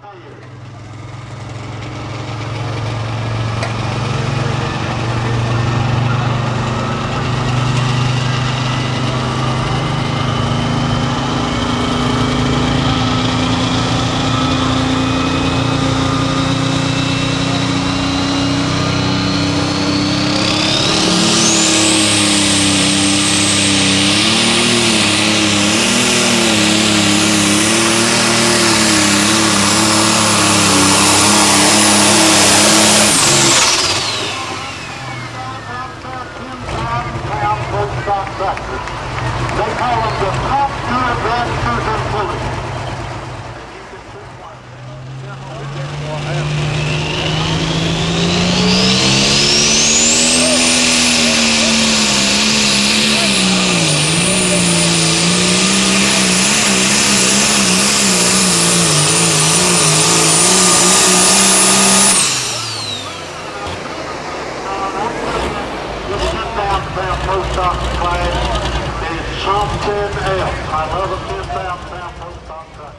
They call them the top good rasters and pulleys. Post office class is something else. I love a 10,000-pound post office truck.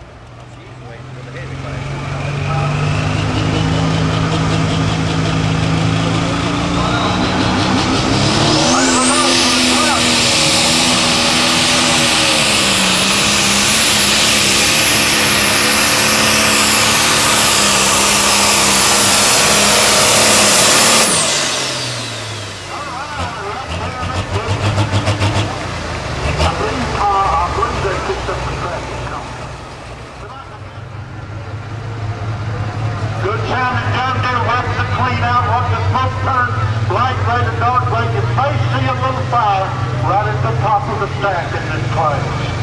Clean out what the smoke turns light gray to dark gray. You may see a little fire right at the top of the stack in this class.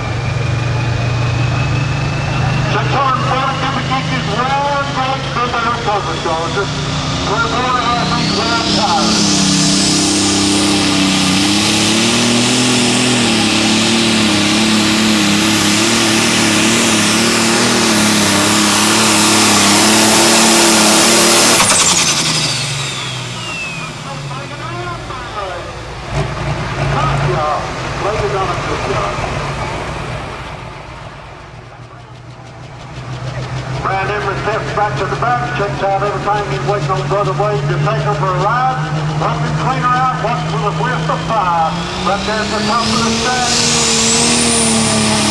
The turn front of the geek is round like the better turbocharger. We're going to have these round tires. Brad Emery steps back to the back, checks out everything. He's waiting on Brother Wade to take her for a ride. Up and clean her out, watch for the whiff of fire. Right there at the top of the stack.